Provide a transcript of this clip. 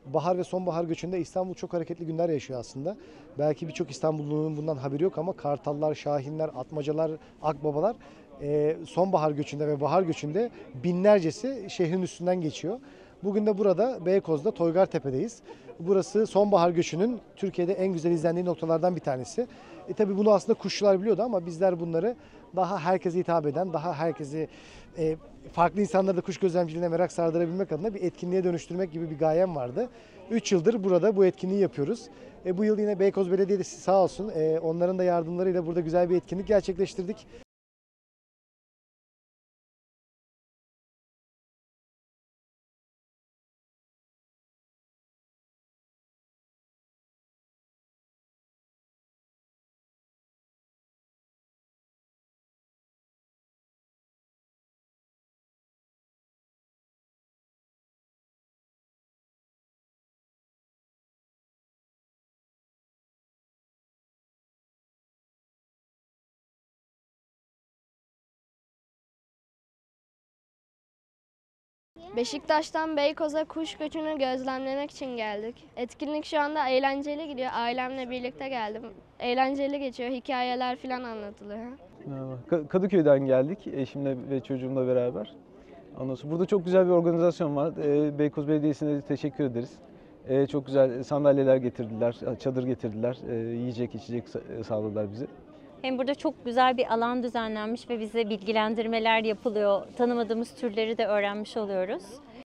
bahar ve sonbahar göçünde İstanbul çok hareketli günler yaşıyor aslında. Belki birçok İstanbullu'nun bundan haberi yok ama Kartallar, Şahinler, Atmacalar, Akbabalar sonbahar göçünde ve bahar göçünde binlercesi şehrin üstünden geçiyor. Bugün de burada Beykoz'da Toygartepe'deyiz. Burası sonbahar göçünün Türkiye'de en güzel izlendiği noktalardan bir tanesi. Tabii bunu aslında kuşçular biliyordu ama bizler bunları daha herkese hitap eden, daha herkesi farklı insanları da kuş gözlemciliğine merak sardırabilmek adına bir etkinliğe dönüştürmek gibi bir gayem vardı. 3 yıldır burada bu etkinliği yapıyoruz. Bu yıl yine Beykoz Belediyesi sağ olsun onların da yardımlarıyla burada güzel bir etkinlik gerçekleştirdik. Beşiktaş'tan Beykoz'a kuş göçünü gözlemlemek için geldik. Etkinlik şu anda eğlenceli gidiyor. Ailemle birlikte geldim. Eğlenceli geçiyor. Hikayeler falan anlatılıyor. Merhaba. Kadıköy'den geldik eşimle ve çocuğumla beraber. Ondan sonra burada çok güzel bir organizasyon var. Beykoz Belediyesi'ne de teşekkür ederiz. Çok güzel sandalyeler getirdiler, çadır getirdiler, yiyecek içecek sağladılar bize. Hem burada çok güzel bir alan düzenlenmiş ve bize bilgilendirmeler yapılıyor. Tanımadığımız türleri de öğrenmiş oluyoruz.